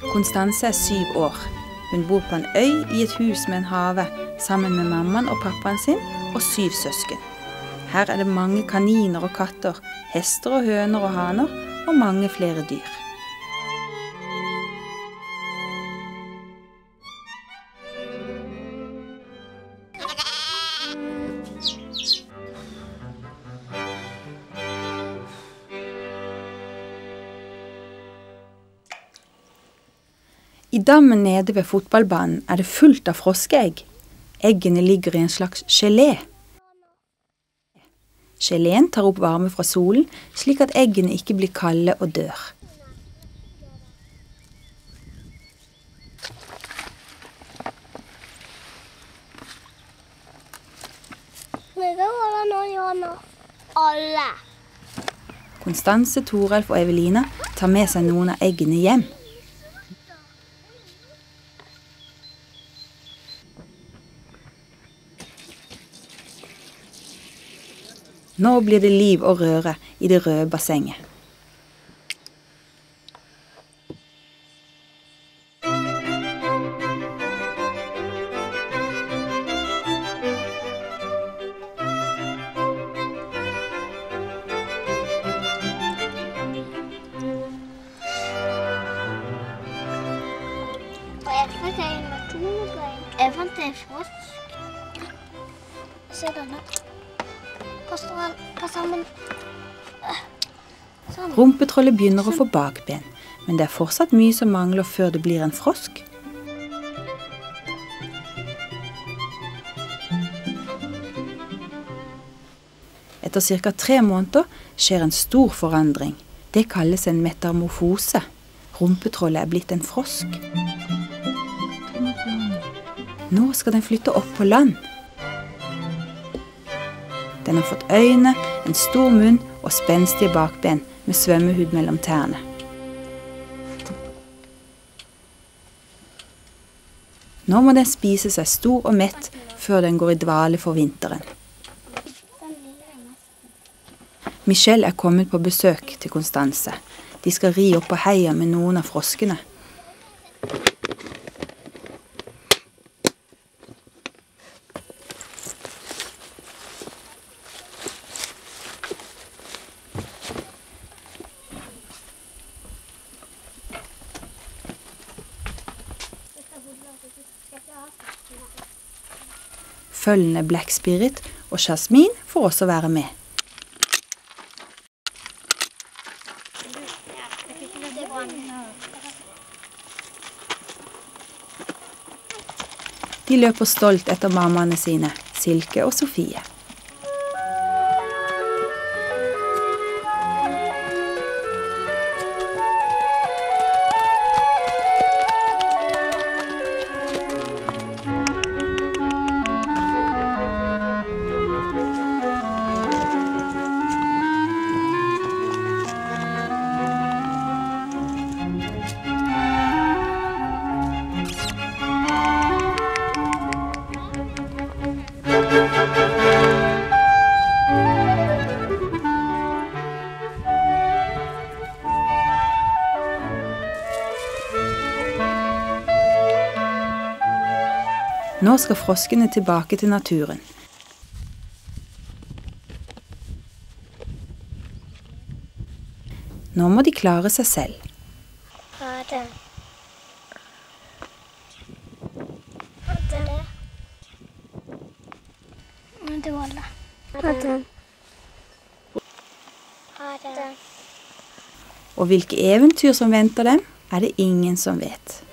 Konstanse er 7 år. Hun bor på en øy i et hus med en have, sammen med mammaen og pappaen sin og 7 søsken. Her er det mange kaniner og katter, hester og høner og haner, og mange flere dyr. I dammen nede ved fotballbanen er det fullt av froskeegg. Eggene ligger i en slags gelé. Geleen tar opp varme fra solen, slik at eggene ikke blir kalde og dør. Alle. Konstanse, Toralf og Evelina tar med seg noen av eggene hjem. Nå blir det liv og røre i det røde bassenget. Jeg fant en frosk. Se denne. Pass sammen. Sånn. Rumpetrollet begynner å få bakben, men det er fortsatt mye som mangler før det blir en frosk. Etter ca. 3 måneder skjer en stor forandring. Det kalles en metamorfose. Rumpetrollet er blitt en frosk. Nå skal den flytte opp på land. Den har fått øyne, en stor munn og spenstige bakben med svømmehud mellom tærne. Nå må den spise seg stor og mett før den går i dvale for vinteren. Michelle er kommet på besøk til Konstanse. De skal ri opp på heia med noen av froskene. Følgende Black Spirit og Jasmin får også være med. De løper stolt etter mammaene sine, Silke og Sofie. Nå skal froskene tilbake til naturen. Nå må de klare seg selv. Ha det. Det var det. Ha det. Ha det. Og hvilke eventyr som venter dem, er det ingen som vet.